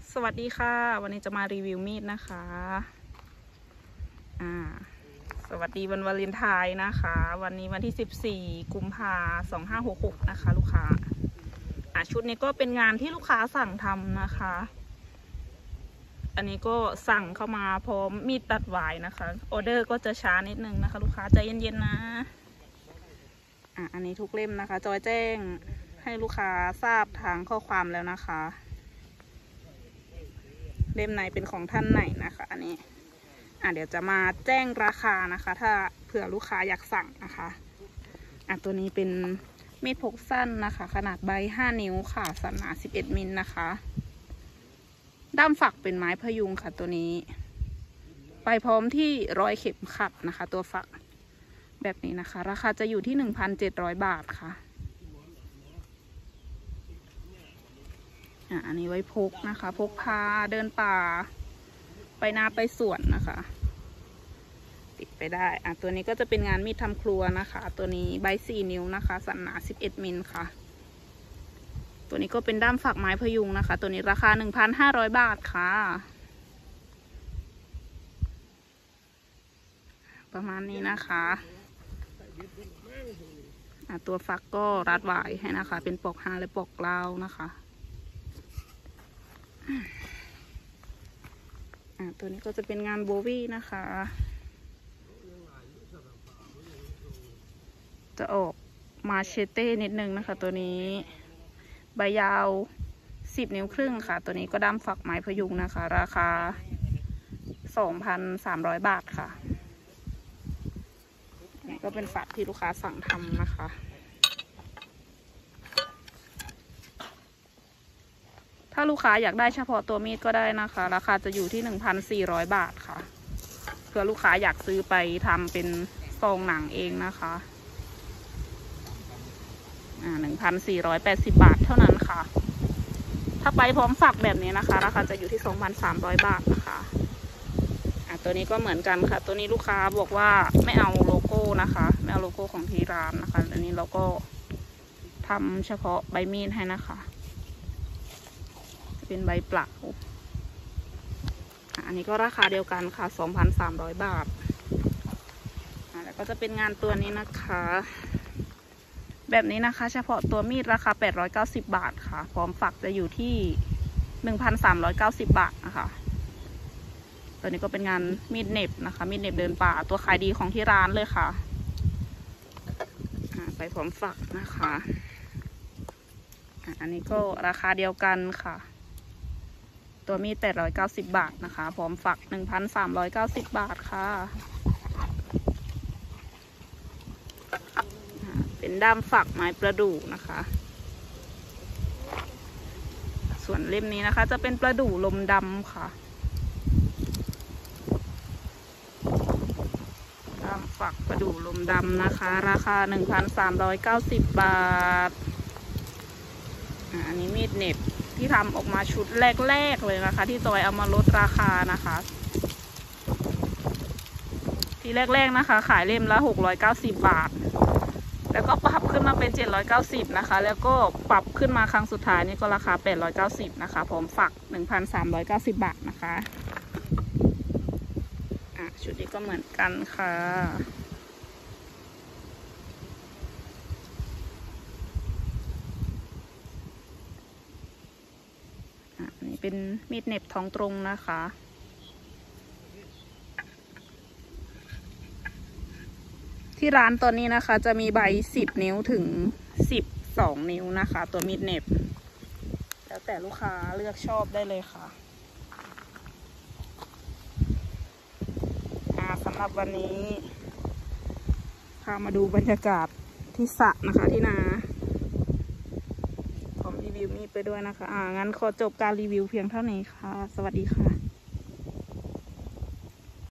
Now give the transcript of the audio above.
สวัสดีค่ะวันนี้จะมารีวิวมีดนะคะสวัสดีวันวาเลนไทน์นะคะวันนี้วันที่14 กุมภาพันธ์ 2566นะคะลูกค้าชุดนี้ก็เป็นงานที่ลูกค้าสั่งทำนะคะอันนี้ก็สั่งเข้ามาพร้อมมีดตัดหวายนะคะออเดอร์ก็จะช้านิดนึงนะคะลูกค้าใจเย็นๆนะอันนี้ทุกเล่มนะคะจอยแจ้งให้ลูกค้าทราบทางข้อความแล้วนะคะเล่มไหนเป็นของท่านไหนนะคะอันนี้เดี๋ยวจะมาแจ้งราคานะคะถ้าเผื่อลูกค้าอยากสั่งนะคะตัวนี้เป็นมีดพกสั้นนะคะขนาดใบ5 นิ้วค่ะสันหนา11 มิลนะคะด้ามฝักเป็นไม้พยุงค่ะตัวนี้ไปพร้อมที่รอยเข็มขัดนะคะตัวฝักแบบนี้นะคะราคาจะอยู่ที่ 1,700 บาทค่ะอันนี้ไว้พกนะคะพกพาเดินป่าไปนาไปสวนนะคะติดไปได้ตัวนี้ก็จะเป็นงานมีดทำครัวนะคะตัวนี้ใบ4 นิ้วนะคะสันหนา11 มิลค่ะตัวนี้ก็เป็นด้ามฝักไม้พยุงนะคะตัวนี้ราคา 1,500 บาทค่ะประมาณนี้นะคะตัวฝักก็รัดหวายให้นะคะเป็นปอกฮาและปอกลาวนะคะตัวนี้ก็จะเป็นงานโบวี่นะคะจะออกมาเชเต้นิดนึงนะคะตัวนี้ใบยาว10 นิ้วครึ่งค่ะตัวนี้ก็ด้ามฝักไม้พยุงนะคะราคา 2,300 บาทค่ะนี่ก็เป็นฝักที่ลูกค้าสั่งทำนะคะถ้าลูกค้าอยากได้เฉพาะตัวมีดก็ได้นะคะราคาจะอยู่ที่ 1,400 บาทค่ะเพื่อลูกค้าอยากซื้อไปทำเป็นซองหนังเองนะคะ1,480 บาทเท่านั้นค่ะถ้าไปพร้อมฝักแบบนี้นะคะราคาจะอยู่ที่ 2,300 บาทนะคะตัวนี้ก็เหมือนกันค่ะตัวนี้ลูกค้าบอกว่าไม่เอาโลโก้นะคะไม่เอาโลโก้ของที่ร้านนะคะอันนี้เราก็ทำเฉพาะใบมีดให้นะคะเป็นใบเปล่าอันนี้ก็ราคาเดียวกันค่ะ 2,300 บาทแล้วก็จะเป็นงานตัวนี้นะคะแบบนี้นะคะเฉพาะตัวมีดราคา890 บาทค่ะพร้อมฝักจะอยู่ที่ 1,390 บาทนะคะตัวนี้ก็เป็นงานมีดเหน็บนะคะมีดเหน็บเดินป่าตัวขายดีของที่ร้านเลยค่ะไปพร้อมฝักนะคะอันนี้ก็ราคาเดียวกันค่ะตัวมีด890 บาทนะคะพร้อมฝัก 1,390 บาทค่ะเป็นด้ามฝักไม้ประดู่นะคะส่วนเล่มนี้นะคะจะเป็นประดู่ลมดำค่ะด้ามฝักประดู่ลมดำนะคะราคา 1,390 บาทอันนี้มีดเหน็บที่ทำออกมาชุดแรกๆเลยนะคะที่จอยเอามาลดราคานะคะที่แรกๆนะคะขายเล่มละ690 บาทแล้วก็ปรับขึ้นมาเป็น790นะคะแล้วก็ปรับขึ้นมาครั้งสุดท้ายนี่ก็ราคา890นะคะพร้อมฝัก 1,390 บาทนะคะชุดนี้ก็เหมือนกันค่ะอันนี้เป็นมีดเหน็บท้องตรงนะคะที่ร้านตัวนี้นะคะจะมีใบ10 นิ้วถึง12 นิ้วนะคะตัวมีดเหน็บแล้วแต่ลูกค้าเลือกชอบได้เลยค่ะสำหรับวันนี้พามาดูบรรยากาศที่สระนะคะที่นาพร้อมรีวิวมีดไปด้วยนะคะงั้นขอจบการรีวิวเพียงเท่านี้ค่ะสวัสดีค่ะ